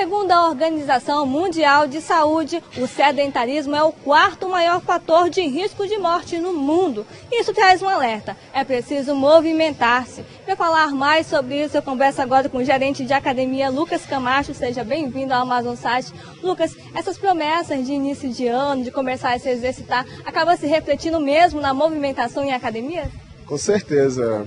Segundo a Organização Mundial de Saúde, o sedentarismo é o quarto maior fator de risco de morte no mundo. Isso traz um alerta. É preciso movimentar-se. Para falar mais sobre isso, eu converso agora com o gerente de academia, Lucas Camacho. Seja bem-vindo ao AmazonSat. Lucas, essas promessas de início de ano, de começar a se exercitar, acabam se refletindo mesmo na movimentação em academia? Com certeza.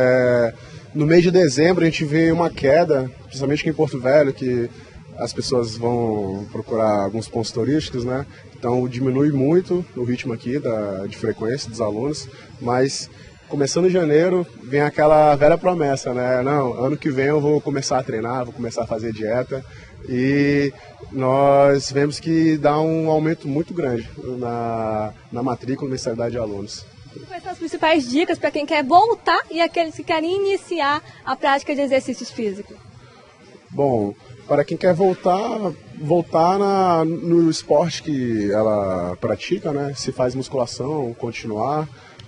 No mês de dezembro a gente vê uma queda, principalmente aqui em Porto Velho, que as pessoas vão procurar alguns pontos turísticos, né? Então diminui muito o ritmo aqui de frequência dos alunos, mas começando em janeiro vem aquela velha promessa, né? Não, ano que vem eu vou começar a treinar, vou começar a fazer dieta, e nós vemos que dá um aumento muito grande na matrícula e mensalidade de alunos. Quais são as principais dicas para quem quer voltar e aqueles que querem iniciar a prática de exercícios físicos? Bom, para quem quer voltar no esporte que ela pratica, né? Se faz musculação, continuar.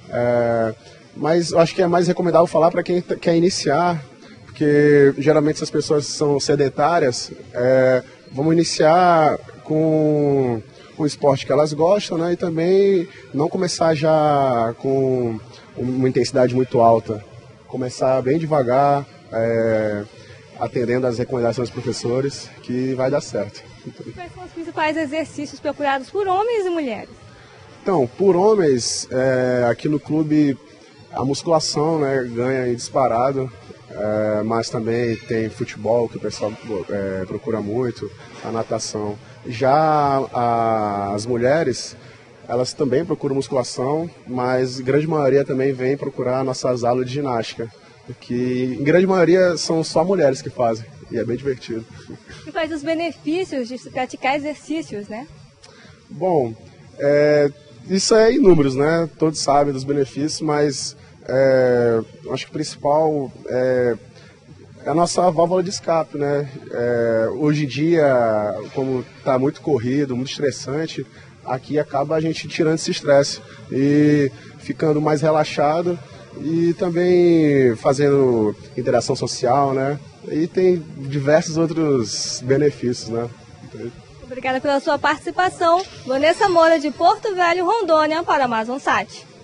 Mas eu acho que é mais recomendável falar para quem quer iniciar, porque geralmente essas pessoas são sedentárias, vamos iniciar com um esporte que elas gostam, né? E também não começar já com uma intensidade muito alta. Começar bem devagar, atendendo às recomendações dos professores, que vai dar certo. Quais são os principais exercícios procurados por homens e mulheres? Então, por homens, aqui no clube a musculação, né, ganha disparado, mas também tem futebol, que o pessoal procura muito, a natação. Já as mulheres, elas também procuram musculação, mas a grande maioria também vem procurar nossas aulas de ginástica, que em grande maioria são só mulheres que fazem, e é bem divertido. E quais os benefícios de se praticar exercícios, né? Bom, isso é inúmeros, né? Todos sabem dos benefícios, mas acho que o principal é a nossa válvula de escape, né? Hoje em dia, como está muito corrido, muito estressante, aqui acaba a gente tirando esse estresse e ficando mais relaxado e também fazendo interação social, né? E tem diversos outros benefícios, né? Obrigada pela sua participação. Vanessa Moura, de Porto Velho, Rondônia, para a AmazonSat.